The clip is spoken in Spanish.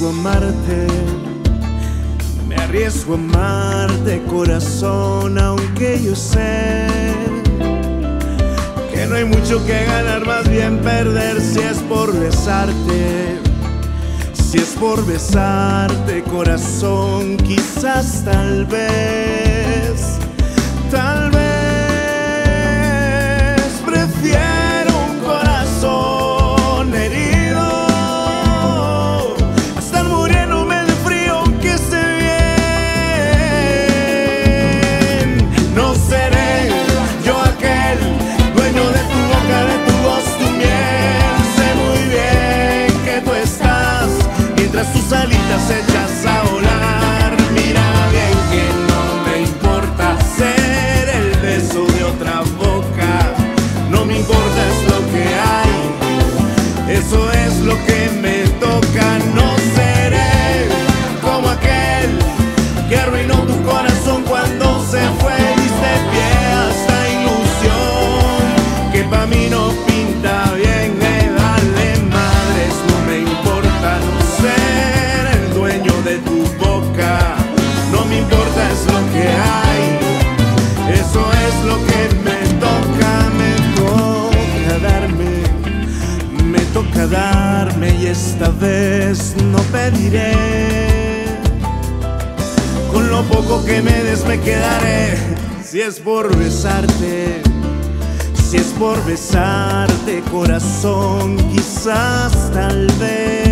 arriesgo a amarte, me arriesgo a amarte, corazón, aunque yo sé que no hay mucho que ganar, más bien perder si es por besarte. Si es por besarte, corazón, quizás tal vez prefiero un corazón herido a estar muriéndome de frío aunque esté bien. No seré yo aquel dueño de tu boca, de tu voz, tu miel. Sé muy bien que tú estás mientras tus alitas echas a volar. Mira bien que no me importa ser el beso de otra boca, no me importa, es lo que hay, eso es lo que me toca. No seré como aquel que arruinó tu corazón cuando se fue. Diste pie a esta ilusión que pa' mí no pinta bien. Me vale madres, no me importa no ser el dueño de tu boca, no me importa, es lo que hay, eso es lo que me toca. Me toca darme y esta vez no pediré. Con lo poco que me des me quedaré. Si es por besarte, si es por besarte, corazón, quizás tal vez